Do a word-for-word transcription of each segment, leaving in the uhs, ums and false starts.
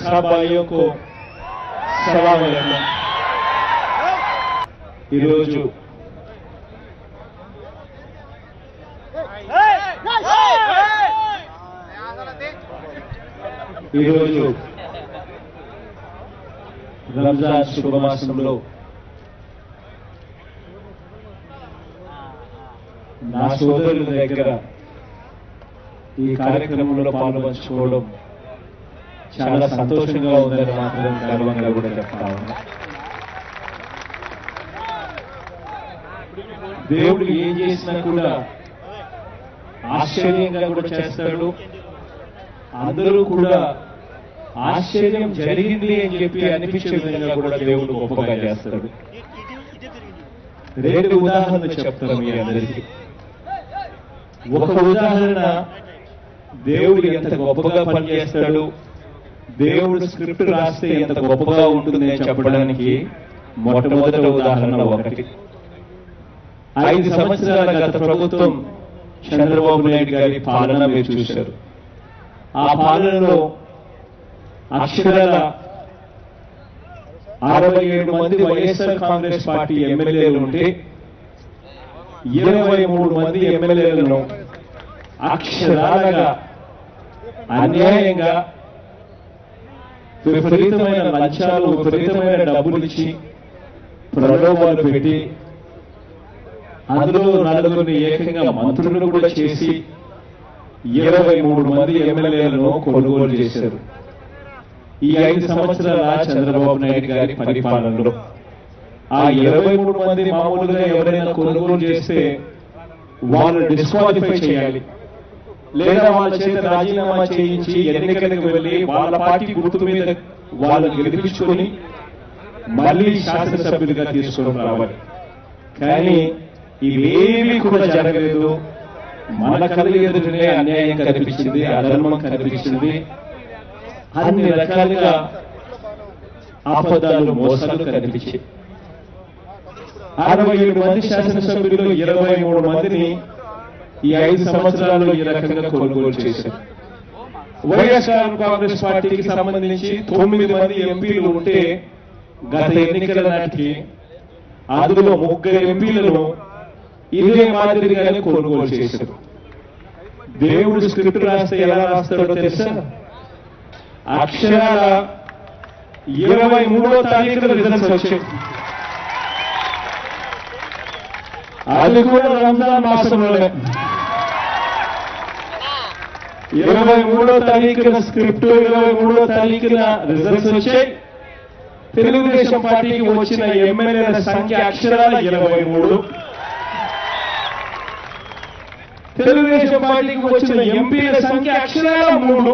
भाइयों को सलाम अलैकुम। ఈరోజు ఈరోజు రంజాన్ శుభమాసంలో నా సోదరుల దగ్గర ఈ కార్యక్రమంలో పాల్గొంచుకోవడం చాలా సంతోషంగా ఉందని మాత్రం గర్వంగా కూడా చెప్తా ఉన్నా. దేవుడు ఏం చేసినా కూడా ఆశ్చర్యంగా కూడా చేస్తాడు. అందరూ కూడా ఆశ్చర్యం జరిగింది అని చెప్పి అనిపించే విధంగా కూడా దేవుడు గొప్పగా చేస్తాడు. రెండు ఉదాహరణలు చెప్తాను మీ అందరికీ. ఒక ఉదాహరణ, దేవుడు ఎంత గొప్పగా పనిచేస్తాడు, దేవుడు స్క్రిప్ట్ రాస్తే ఎంత గొప్పగా ఉంటుంది అని చెప్పడానికి మొట్టమొదటి ఉదాహరణ ఒకటి. ఐదు సంవత్సరాల గత ప్రభుత్వం చంద్రబాబు నాయుడు గారి పాలన మీరు చూశారు. ఆ పాలనలో అక్షరాల అరవై ఏడు మంది వైఎస్ఆర్ కాంగ్రెస్ పార్టీ ఎమ్మెల్యేలు ఉంటే ఇరవై మూడు మంది ఎమ్మెల్యేలను అక్షరాలుగా అన్యాయంగా విపరీతమైన లంచాలు, విపరీతమైన డబ్బులు ఇచ్చి ప్రలోభాలు పెట్టి అందులో నలుగురిని ఏకంగా మంత్రులను కూడా చేసి ఇరవై మూడు మంది ఎమ్మెల్యేలను కొనుగోలు చేశారు. ఈ ఐదు సంవత్సరాల చంద్రబాబు నాయుడు గారి పరిపాలనలో ఆ ఇరవై మూడు మంది మామూలుగా ఎవరైనా కొనుగోలు చేస్తే వాళ్ళు డిస్క్వాలిఫై చేయాలి, లేదా వాళ్ళ చేత రాజీనామా చేయించి ఎన్నికలకు వెళ్లి వాళ్ళ పార్టీ గుర్తు మీద వాళ్ళు గెలిపించుకొని మళ్లీ శాసనసభ్యులుగా తీసుకొని రావాలి. కానీ ఇవేమీ కూడా జరగలేదు. మన కళ్ళ ఎదుటనే అన్యాయం కనిపించింది, అధర్మం కనిపించింది, అన్ని రకాలుగా ఆపదాలు, మోసాలు కనిపించాయి. అరవై ఏడు మంది శాసనసభ్యులు ఇరవై మూడు మందిని ఈ ఐదు సంవత్సరాల్లో ఈ రకంగా కొనుగోలు చేశారు. వైఎస్ఆర్ కాంగ్రెస్ పార్టీకి సంబంధించి తొమ్మిది మంది ఎంపీలు ఉంటే గత ఎన్నికల నాటికి అందులో ముగ్గురు ఎంపీలను ఇదే మాదిరిగానే కొనుగోలు చేశారు. దేవుడు స్క్రిప్ట్ రాస్తే ఎలా రాస్తాడో తెలుసా? అక్షరాల ఇరవై మూడో తారీఖున రిజల్ట్స్ వచ్చాయి. అది కూడా రంజాన్ మాసంలోనే. ఇరవై మూడో తారీఖున స్క్రిప్ట్, ఇరవై మూడో తారీఖున రిజల్ట్స్ వచ్చాయి. తెలుగుదేశం పార్టీకి వచ్చిన ఎమ్మెల్యేల సంఖ్య అక్షరాల ఇరవై మూడు, తెలుగుదేశం పార్టీకి వచ్చిన ఎంపీల సంఖ్య అక్షరాల మూడు.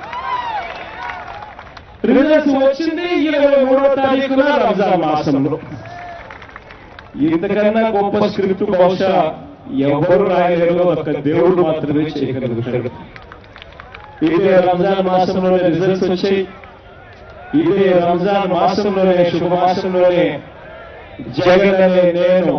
రిజల్ట్స్ వచ్చింది ఇరవై మూడో తారీఖున రంజాన్ మాసంలో. ఇంతకన్నా గొప్ప స్క్రిప్ట్ బహుశా ఎవరు రాయలేరు, ఒక దేవుడు మాత్రమే చేయగలుగుతాడు. ఇదే రంజాన్ మాసంలోనే రిజల్ట్స్ వచ్చాయి. ఇదే రంజాన్ మాసంలోనే, శుభమాసంలోనే జగన్ అనే నేను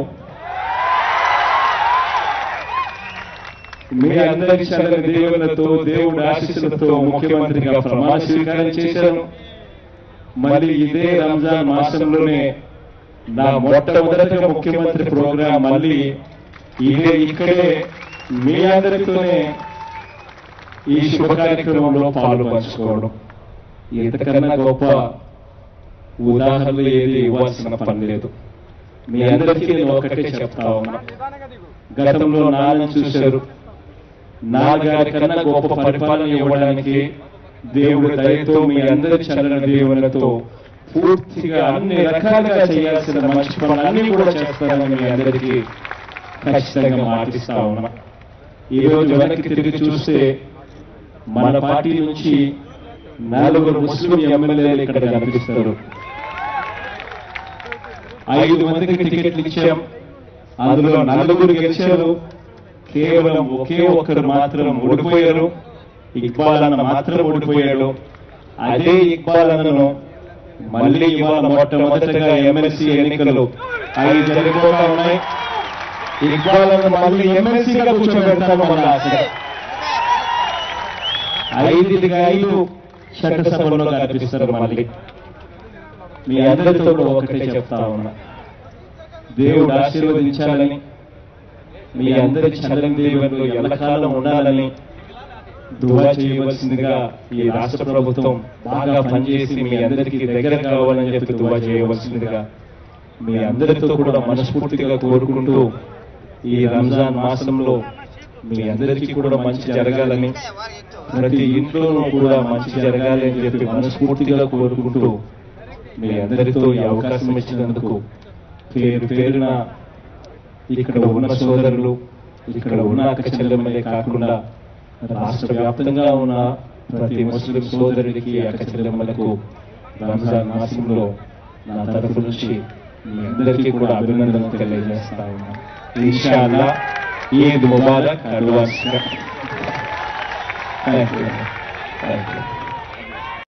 మీ అందరి చల్లని దేవులతో, దేవుడి ఆశీస్సులతో ముఖ్యమంత్రిగా ప్రమాణ స్వీకారం చేశాను. మళ్ళీ ఇదే రంజాన్ మాసంలోనే నా మొట్టమొదటిగా ముఖ్యమంత్రి ప్రోగ్రాం మళ్ళీ ఇదే ఇక్కడే మీ అందరితోనే ఈ శుభ కార్యక్రమంలో పాల్పంచుకోవడం. ఇంతకన్నా గొప్ప ఉదాహరణలు ఏది ఇవ్వాల్సిన పని లేదు. మీ అందరికీ నేను ఒకటే చెప్తా ఉన్నా, గతంలో నాన్నని చూశారు. నాన్నగారి కన్నా గొప్ప పరిపాలన ఇవ్వడానికి దేవుడి దయతో, మీ అందరి చల్లని దేవులతో పూర్తిగా అన్ని రకాలుగా చేయాల్సిన మంచి పనులన్నీ కూడా చేస్తారని మీ అందరికీ ఖచ్చితంగా మాటిస్తా ఉన్నా. ఈ రోజు వెనక్కి తిరిగి చూస్తే మన పార్టీ నుంచి నలుగురు ముస్లిం ఎమ్మెల్యేలు ఇక్కడ కనిపిస్తారు. ఐదు మందికి టికెట్లు ఇచ్చాం, అందులో నలుగురు గెలిచారు. కేవలం ఒకే ఒక్కరు మాత్రం ఓడిపోయారు. ఇక్బాల్ అన్న మాత్రం ఓడిపోయాడు. అదే ఇక్బాల్ అన్నను మళ్ళీ ఇవాళ మొట్టమొదటిగా ఎమ్మెల్సీ ఎన్నికలు అవి జరిగిపోతా ఉన్నాయి. ఇక్బాల్ అన్న మళ్ళీ ఎమ్మెల్సీగా కూర్చోబెడతాము. మన ఆశ ఐదుకి ఐదు చట్టసభలో కనిపిస్తారు. మళ్ళీ మీ అందరితో కూడా ఒకటే చెప్తా ఉన్నా, దేవుడు ఆశీర్వదించాలని, మీ అందరి చల్లని దీవెనలు ఎల్లకాలం ఉండాలని దువా చేయవలసిందిగా ఈ రాష్ట్ర ప్రభుత్వం బాగా పనిచేసి మీ అందరికీ దగ్గర కావాలని చెప్పి దువా చేయవలసిందిగా మీ అందరితో కూడా మనస్ఫూర్తిగా కోరుకుంటూ, ఈ రంజాన్ మాసంలో మీ అందరికీ కూడా మంచి జరగాలని, ప్రతి ఇంట్లోనూ కూడా మంచి జరగాలి అని చెప్పి మనస్ఫూర్తిగా కోరుకుంటూ, మీ అందరితో ఈ అవకాశం ఇచ్చినందుకు పేరు పేరున ఇక్కడ ఉన్న సోదరులు, ఇక్కడ ఉన్న అక్క చెల్లెమ్మలే కాకుండా రాష్ట్ర వ్యాప్తంగా ఉన్న ప్రతి ముస్లిం సోదరుడికి, అక్క చెల్లెమ్మలకు రంజాన్ మాసంలో నా తరఫు నుంచి మీ అందరికీ కూడా అభినందనలు తెలియజేస్తా ఉన్నా. ఇన్షాల్లా ఈద్ ముబారక్ అడ్వాన్స్ గా. Thank you. Thank you.